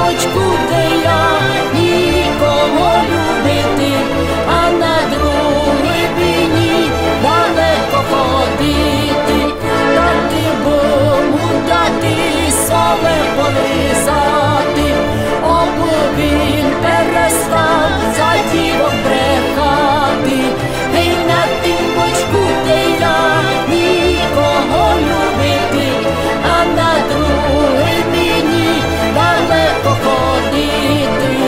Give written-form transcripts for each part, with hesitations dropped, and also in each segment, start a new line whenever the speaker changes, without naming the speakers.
тіньочку, де я нікого любити, а на другій далеко ходити, дати бому, дати соле полизати, обу він перестав за дівок брехати. Гей, на тіньочку, де я нікого любити, а на другий мені далеко ходити.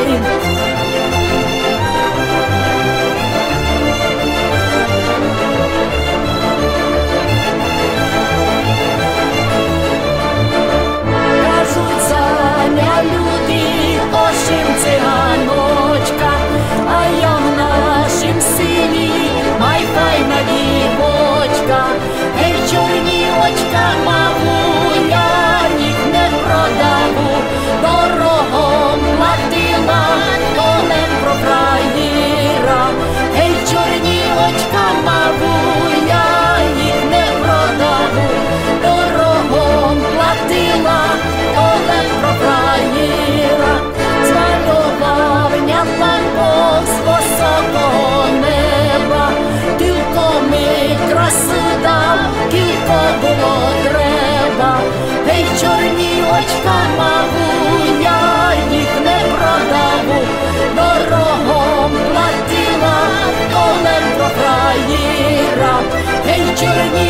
Кажуть, Саня, люди, ошим циганочка, а я в нашім селі май файна дівочка. Гей, чорні очка, маму, я їх не продаву, дорогом платила, то не про фраєра. Гей, чорні очка, маму, я їх не продаву, дорогом платила, то не про фраєра. Змалював мене пан Бог з високого неба, тільки ми красу дав, кілько було треба. Гей, чорні очка, маму, я їх не продаву, дорогом платила, то не про фраєра. Гей, чорні